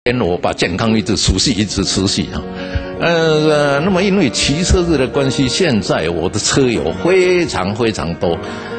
我把健康一直持续啊。那么因为骑车子的关系，现在我的车友非常多。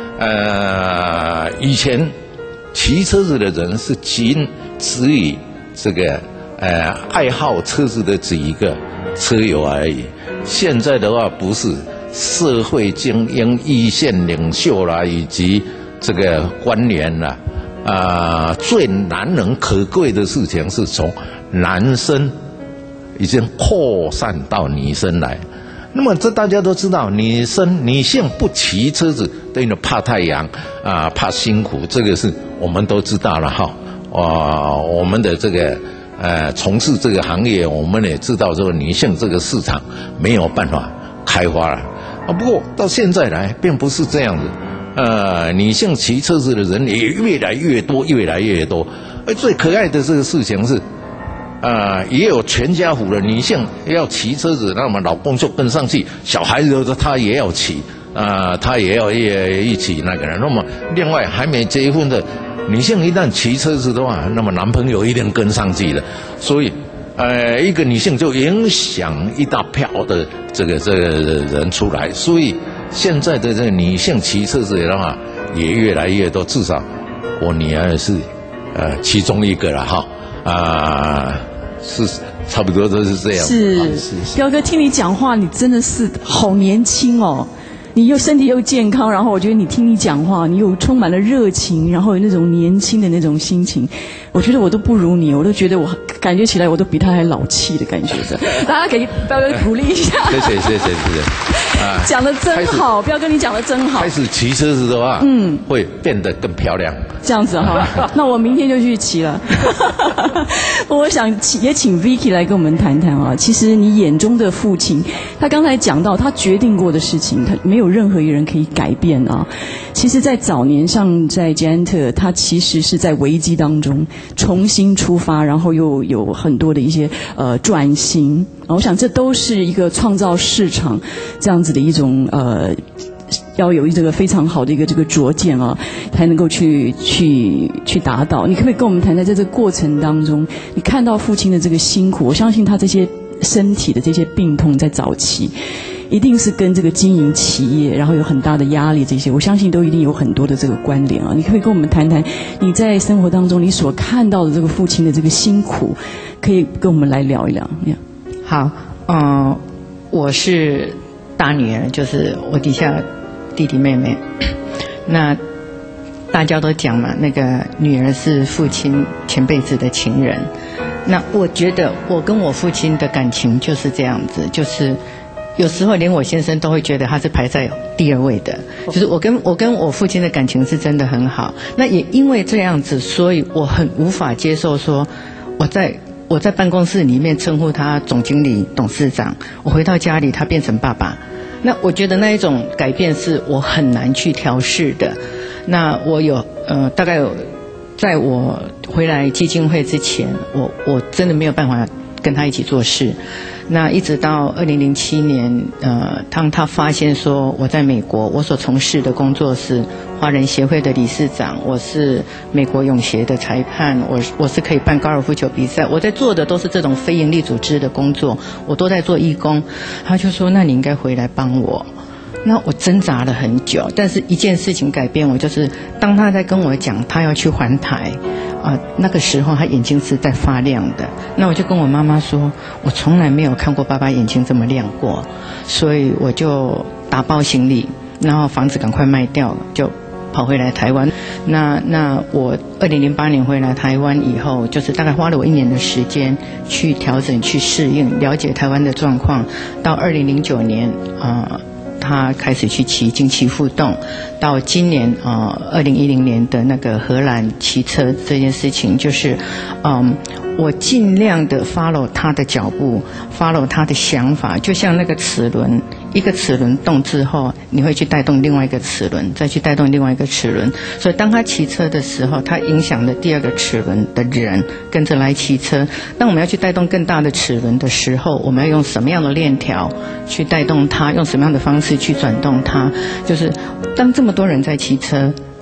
以前骑车子的人是仅止于这个爱好车子的几个车友而已。现在的话，不是社会精英、一线领袖啦，以及这个官员啦，最难能可贵的事情是从男生已经扩散到女生来。那么这大家都知道，女性不骑车子，等于怕太阳怕辛苦，这个是我们都知道了哈。我们的这个从事这个行业，我们也知道这个女性这个市场没有办法开发了不过到现在来，并不是这样子。女性骑车子的人也越来越多。最可爱的这个事情是。也有全家福的女性要骑车子，那么老公就跟上去，小孩子他也要骑，他也要一起那个人。那么另外还没结婚的女性一旦骑车子的话，那么男朋友一定跟上去了。所以，一个女性就影响一大票的这个人出来。所以现在的这个女性骑车子的话也越来越多，至少我女儿是其中一个了哈。是差不多都是这样。 是，彪哥听你讲话，你真的是好年轻哦。你又身体又健康，然后我觉得你听你讲话，你又充满了热情，然后有那种年轻的那种心情。我觉得我都不如你，我都觉得我感觉起来我都比他还老气的感觉的。大家给彪哥鼓励一下。谢谢。讲得真好，彪哥你讲得真好。 开始骑车子的话，会变得更漂亮。 这样子哈，那我明天就去骑了。我想也请 Vicky 来跟我们谈谈啊。其实你眼中的父亲，他刚才讲到他决定过的事情，他没有任何一个人可以改变啊。其实，在早年上在捷安特，他其实是在危机当中重新出发，然后又有很多的一些转型。我想这都是一个创造市场这样子的一种要有这个非常好的一个这个拙见啊，才能够去达到。你可不可以跟我们谈谈，在这个过程当中，你看到父亲的这个辛苦？我相信他这些身体的这些病痛在早期，一定是跟这个经营企业，然后有很大的压力这些，我相信都一定有很多的这个关联啊。你可不可以跟我们谈谈你在生活当中你所看到的这个父亲的这个辛苦，可以跟我们来聊一聊。 好，我是大女儿，就是我底下弟弟妹妹。那大家都讲嘛，那个女儿是父亲前辈子的情人。那我觉得我跟我父亲的感情就是这样子，就是有时候连我先生都会觉得他是排在第二位的，就是我跟我父亲的感情是真的很好。那也因为这样子，所以我很无法接受说我在办公室里面称呼他总经理、董事长，我回到家里他变成爸爸。那我觉得那一种改变是我很难去调试的。那我有大概有在我回来基金会之前，我真的没有办法跟他一起做事。那一直到2007年，当他发现说我在美国，我所从事的工作是华人协会的理事长，我是美国泳协的裁判，我是可以办高尔夫球比赛，我在做的都是这种非营利组织的工作，我都在做义工。他就说，那你应该回来帮我。那我挣扎了很久，但是一件事情改变我，就是当他在跟我讲他要去环台那个时候他眼睛是在发亮的。那我就跟我妈妈说，我从来没有看过爸爸眼睛这么亮过，所以我就打包行李，然后房子赶快卖掉，就跑回来台湾。那我2008年回来台湾以后，就是大概花了我1年的时间去调整、去适应、了解台湾的状况。到2009年他开始去骑经期互动，到今年2010年的那个荷兰骑车这件事情，就是我尽量的 follow 他的脚步， follow 他的想法，就像那个齿轮，一个齿轮动之后，你会去带动另外一个齿轮，再去带动另外一个齿轮。所以当他骑车的时候，他影响了第二个齿轮的人跟着来骑车。当我们要去带动更大的齿轮的时候，我们要用什么样的链条去带动它，用什么样的方式去转动它。就是当这么多人在骑车，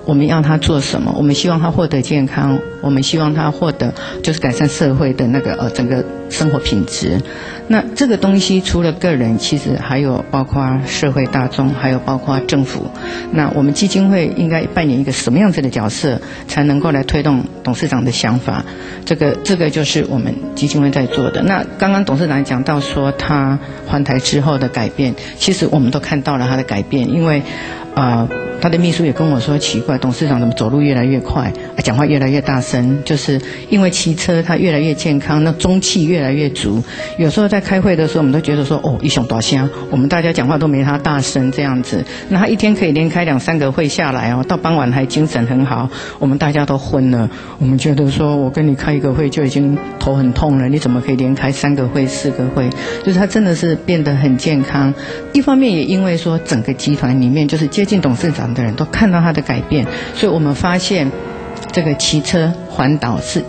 我们要他做什么？我们希望他获得健康，我们希望他获得就是改善社会的那个整个生活品质。那这个东西除了个人，其实还有包括社会大众，还有包括政府。那我们基金会应该扮演一个什么样子的角色，才能够来推动董事长的想法？这个就是我们基金会在做的。那刚刚董事长讲到说他还台之后的改变，其实我们都看到了他的改变，因为他的秘书也跟我说，奇怪，董事长怎么走路越来越快，讲话越来越大声，就是因为骑车他越来越健康，那中气越来越足。有时候在开会的时候，我们都觉得说，一雄大声，我们大家讲话都没他大声这样子。那他一天可以连开2-3个会下来到傍晚还精神很好，我们大家都昏了。我们觉得说，我跟你开一个会就已经头很痛了，你怎么可以连开3个会、4个会？就是他真的是变得很健康。一方面也因为说整个集团里面就是接近董事长的人都看到他的改变，所以我们发现这个骑车环岛是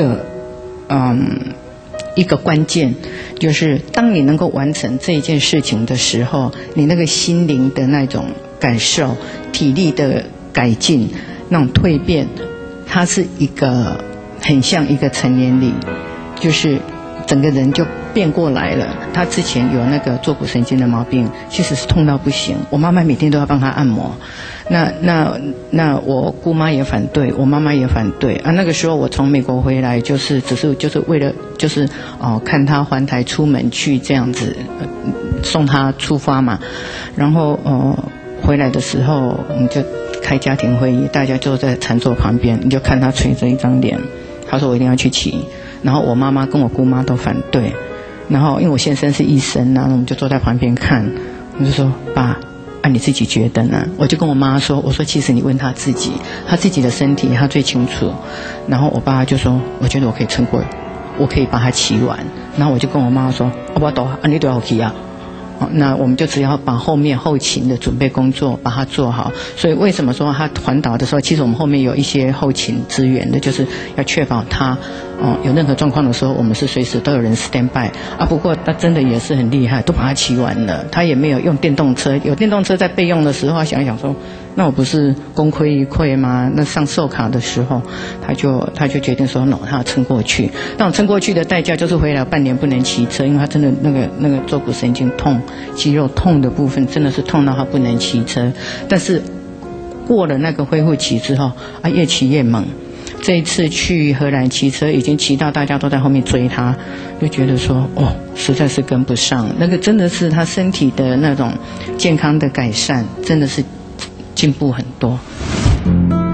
一个关键，就是当你能够完成这一件事情的时候，你那个心灵的那种感受、体力的改进、那种蜕变，它是一个很像一个成年礼，就是整个人就变过来了。他之前有那个坐骨神经的毛病，其实是痛到不行，我妈妈每天都要帮他按摩。那我姑妈也反对，我妈妈也反对那个时候我从美国回来，就是为了看他还台出门去这样子，送他出发嘛。然后回来的时候我们就开家庭会议，大家就在禅座旁边，你就看他垂着一张脸，他说我一定要去骑。然后我妈妈跟我姑妈都反对，然后因为我先生是医生我们就坐在旁边看。我就说爸，你自己觉得呢？我就跟我妈说，我说其实你问他自己的身体他最清楚。然后我爸就说，我觉得我可以撑过，我可以把它骑完。然后我就跟我妈说，我懂你都要骑啊。那我们就只要把后面后勤的准备工作把它做好。所以为什么说他环岛的时候，其实我们后面有一些后勤资源的，就是要确保他有任何状况的时候，我们是随时都有人 stand by 不过他真的也是很厉害，都把它骑完了。他也没有用电动车，有电动车在备用的时候，他想一想说，那我不是功亏一篑吗？那上寿卡的时候，他就决定说，他要撑过去。但我撑过去的代价就是回来半年不能骑车，因为他真的那个坐骨神经痛、肌肉痛的部分真的是痛到他不能骑车。但是过了那个恢复期之后越骑越猛。这一次去荷兰骑车，已经骑到大家都在后面追他，就觉得说实在是跟不上。那个真的是他身体的那种健康的改善，真的是进步很多。